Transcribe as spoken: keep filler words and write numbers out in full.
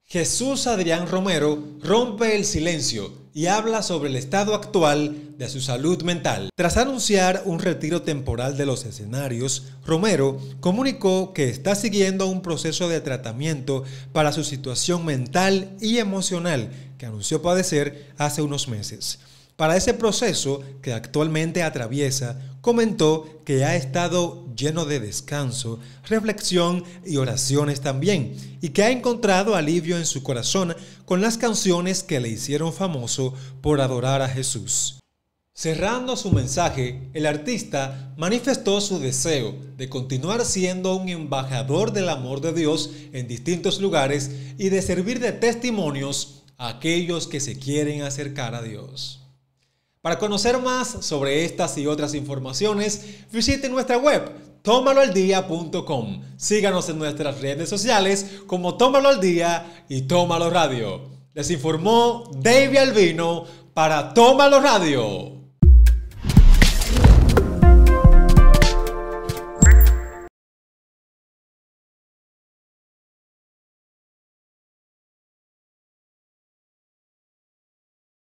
Jesús Adrián Romero rompe el silencio y habla sobre el estado actual de su salud mental. Tras anunciar un retiro temporal de los escenarios, Romero comunicó que está siguiendo un proceso de tratamiento para su situación mental y emocional que anunció padecer hace unos meses. Para ese proceso que actualmente atraviesa, comentó que ha estado lleno de descanso, reflexión y oraciones también, y que ha encontrado alivio en su corazón con las canciones que le hicieron famoso por adorar a Jesús. Cerrando su mensaje, el artista manifestó su deseo de continuar siendo un embajador del amor de Dios en distintos lugares y de servir de testimonios a aquellos que se quieren acercar a Dios. Para conocer más sobre estas y otras informaciones, visite nuestra web tómalo al día punto com. Síganos en nuestras redes sociales como Tómalo al Día y Tómalo Radio. Les informó David Albino para Tómalo Radio.